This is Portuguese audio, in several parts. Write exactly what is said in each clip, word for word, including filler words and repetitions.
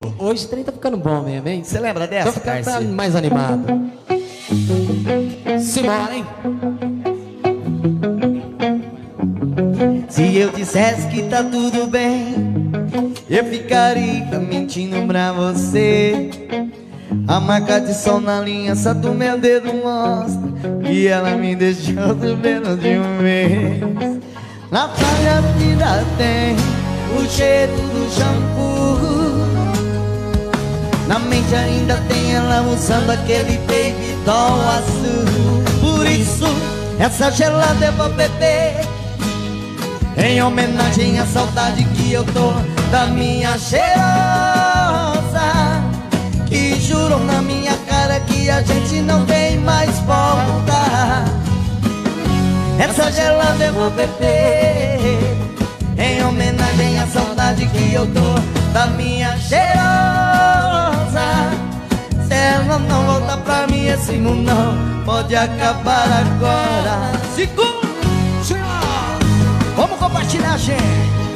Hoje o trem tá ficando bom mesmo, hein? Você lembra dessa, Tô ficando tá Tarcísio? mais animado. Simbora, hein? Se eu dissesse que tá tudo bem, eu ficaria mentindo pra você. A marca de sol na aliança do meu dedo mostra que ela me deixou por menos de um mês. Na praia ainda tem o cheiro do shampoo, na mente ainda tem ela usando aquele baby doll azul. Por isso essa gelada eu vou beber, em homenagem à saudade que eu tô da minha cheirosa, que jurou na minha cara que a gente não tem mais volta. Essa gelada eu vou beber, em homenagem à saudade que eu tô da minha cheirosa. Se ela não voltar pra mim, esse mundão pode acabar agora. Segura! Vamos compartilhar, gente.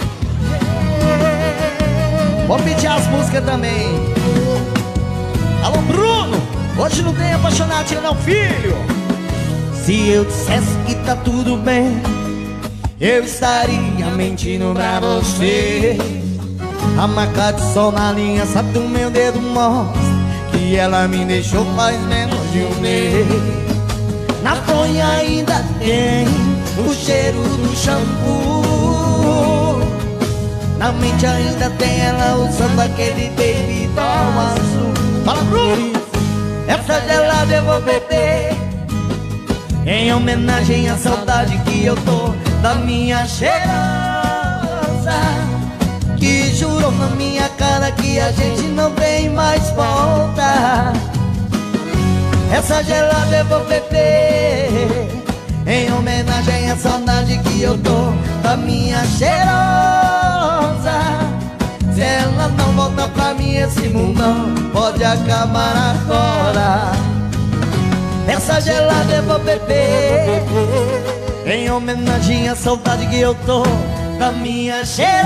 Vou pedir as músicas também. Alô, Bruno, hoje não tem apaixonado não, filho. Se eu dissesse que tá tudo bem, eu estaria mentindo pra você. A marca de sol na aliança do meu dedo mostra que ela me deixou faz menos de um mês. Na fronha ainda tem o cheiro do shampoo, na mente ainda tem ela usando aquele baby doll azul. Fala, Bruno! Essa gelada eu vou beber, em homenagem à saudade que eu tô da minha cheirosa, que jurou na minha cara que a gente não tem mais volta. Essa gelada eu vou beber, em homenagem à saudade que eu tô da minha cheirosa. Se ela não volta pra mim, esse mundão pode acabar agora. Essa gelada eu vou beber, em homenagem à saudade que eu tô da minha cheirosa,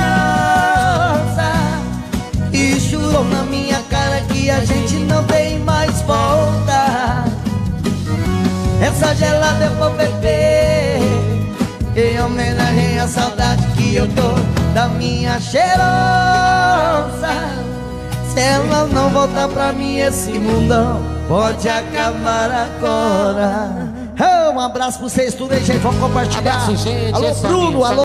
e jurou na minha cara que a gente não tem mais volta. Essa gelada eu vou beber, em homenagem à saudade que eu tô da minha cheirosa. Se ela não voltar pra mim, esse mundão pode acabar agora. Oh, um abraço pra vocês tudo aí, gente. Vamos compartilhar. Abraço, gente. Alô, Essa Bruno, minha, alô.